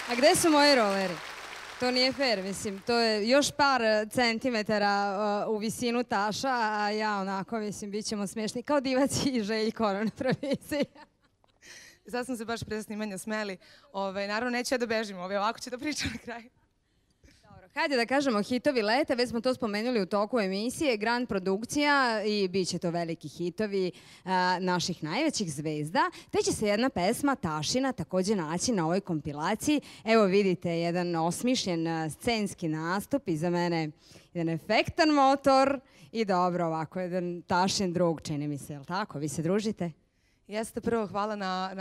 A gde su moji roleri? To nije fair, mislim, to je još par centimetara u visinu taša, a ja onako, mislim, bit ćemo smiješni kao Divac i Željko na televiziji. Sad smo se baš pre snimanja smeli. Naravno, neću ja da bežim, ovako ću da pričam na kraju. Hajde da kažemo hitovi leta, već smo to spomenuli u toku emisije, Grand produkcija i bit će to veliki hitovi naših najvećih zvezda. Te će se jedna pesma, Tašina, također naći na ovoj kompilaciji. Evo vidite, jedan osmišljen scenski nastup, iza mene jedan efektan motor i dobro ovako, jedan Tašin drug, čini mi se, jel tako? Vi se družite? Jeste, prvo hvala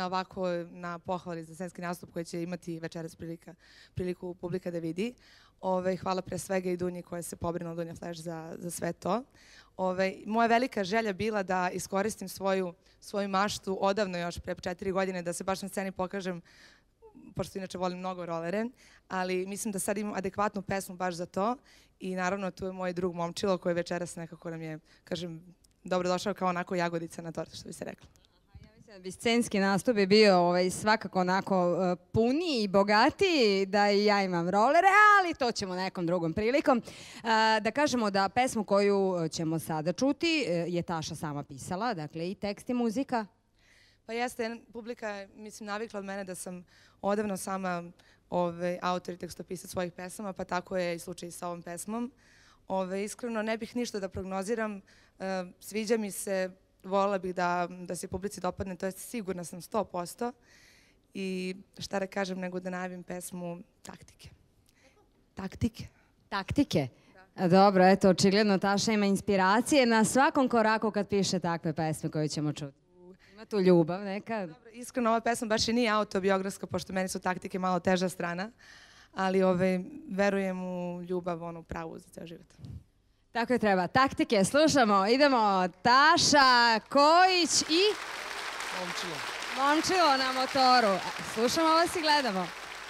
na pohvali za scenski nastup koji će imati večeras priliku publika da vidi. Hvala pre svega i Dunji koja se pobrinula, Dunja Flash, za sve to. Moja velika želja bila da iskoristim svoju maštu odavno, još pre 4 godine, da se baš na sceni pokažem, pošto inače volim mnogo rolere, ali mislim da sad imam adekvatnu pesmu baš za to i naravno tu je moj drug Momčilo koji večeras nekako nam je, kažem, dobrodošao kao onako jagodica na tortu, što bi se rekla. Bi scenski nastup je bio svakako onako puniji i bogatiji da i ja imam rolere, ali to ćemo nekom drugom prilikom. Da kažemo da pesmu koju ćemo sada čuti je Taša sama pisala, dakle i tekst i muzika. Pa jeste, publika je, mislim, navikla od mene da sam odavno sama autor i tekstopisac svojih pesama, pa tako je i slučaj sa ovom pesmom. Iskreno ne bih ništa da prognoziram, sviđa mi se, voljela bih da se publici dopadne, to je sigurna sam 100%. I šta da kažem nego da najavim pesmu Taktike. Taktike. Taktike? Dobro, eto, očigledno Taša ima inspiracije na svakom koraku kad piše takve pesme koje ćemo čuti. Ima tu ljubav neka? Dobro, iskreno ova pesma baš i nije autobiografska, pošto meni su taktike malo teža strana, ali verujem u ljubav, onu pravu za ceo život. Tako je treba. Taktike, slušamo. Idemo Taša, Kojić i... Momčilo. Momčilo na motoru. Slušamo vas i gledamo.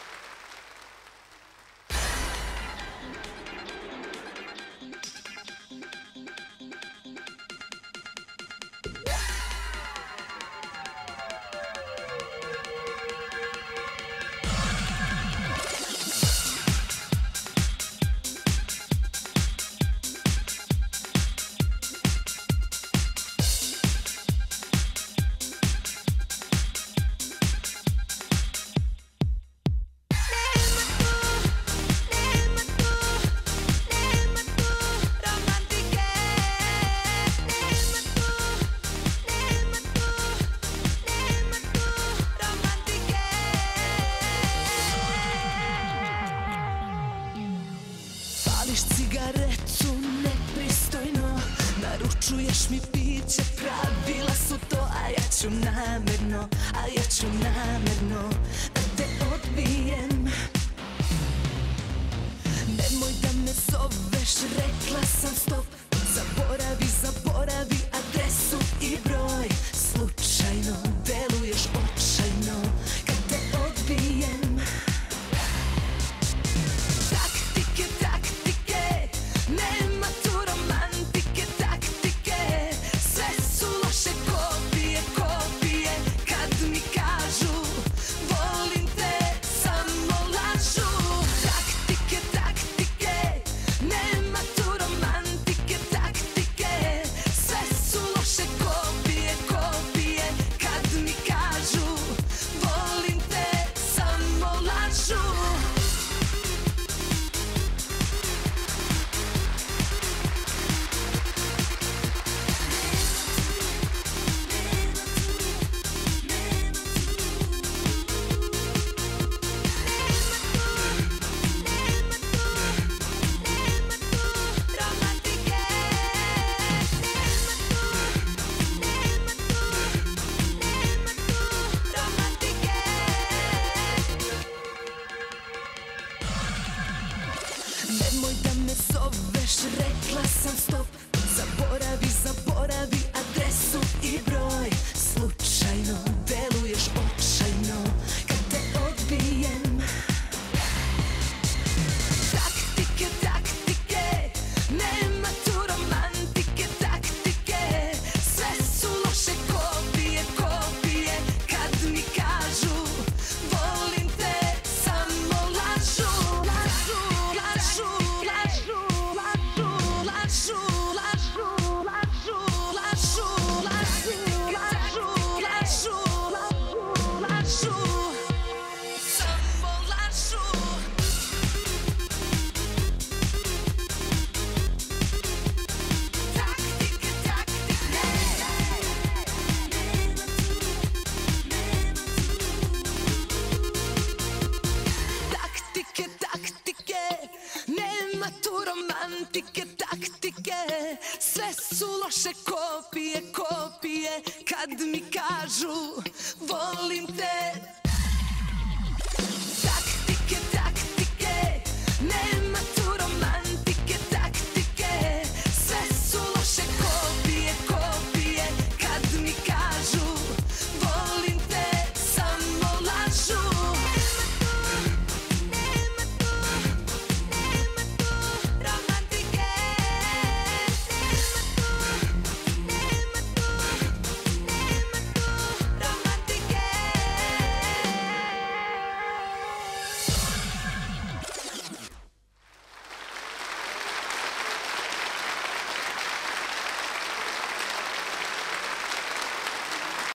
Naručuješ mi piće, pravila su to, a ja ću namerno da te odbijem. Nemoj da me zoveš, rekla sam stop, zaboravi adresu i broj. Slučajno deluješ očajno kad te odbijem. Taktike, nema tu romantike. Taktike, sve su loše kopije. Kad mi kažu volim te, samo lažu. Taktike, nema tu romantike. Taktike, sve su loše kopije. Kad mi kažu volim te, samo lažu. Nemoj da me zoveš, rekla sam stop, zaboravi adresu i broj. Slučajno deluješ očajno kad te odbijem. Taktike, nema tu romantike. Taktike, sve su loše kopije. Kad mi kažu volim te, samo loše kopije, kopije kad mi kažu